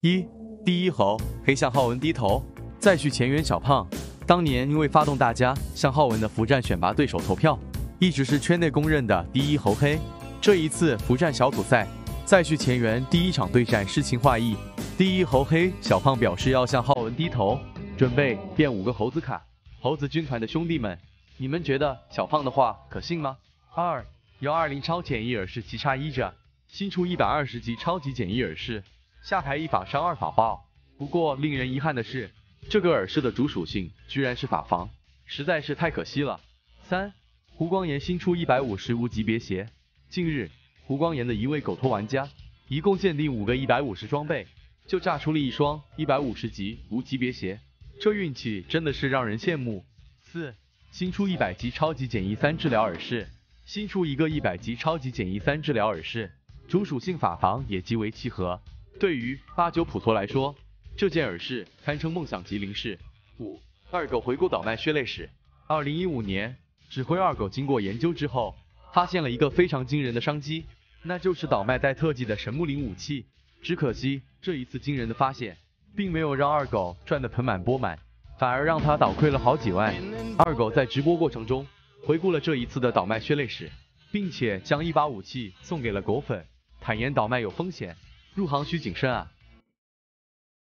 一，第一猴黑向浩文低头。再续前缘小胖，当年因为发动大家向浩文的伏战选拔对手投票，一直是圈内公认的第一猴黑。这一次伏战小组赛，再续前缘第一场对战诗情画意，第一猴黑小胖表示要向浩文低头，准备变5个猴子卡。猴子军团的兄弟们，你们觉得小胖的话可信吗？2.120超简易耳饰奇差一着，新出120级超级简易耳饰，下排1法伤2法爆。不过令人遗憾的是，这个耳饰的主属性居然是法防，实在是太可惜了。3. 胡光炎新出150无级别鞋。近日，胡光炎的一位狗托玩家，一共鉴定5个150装备，就炸出了一双150级无级别鞋，这运气真的是让人羡慕。4. 新出100级超级简易3治疗耳饰。新出一个100级超级简易3治疗耳饰，主属性法防也极为契合。对于89普托来说，这件耳饰堪称梦想级灵饰。5. 二狗回顾倒卖血泪史。2015年，指挥二狗经过研究之后，发现了一个非常惊人的商机，那就是倒卖带特技的神木灵武器。只可惜这一次惊人的发现，并没有让二狗赚得盆满钵满，反而让他倒亏了好几万。二狗在直播过程中回顾了这一次的倒卖血泪史，并且将一把武器送给了狗粉，坦言倒卖有风险，入行需谨慎啊。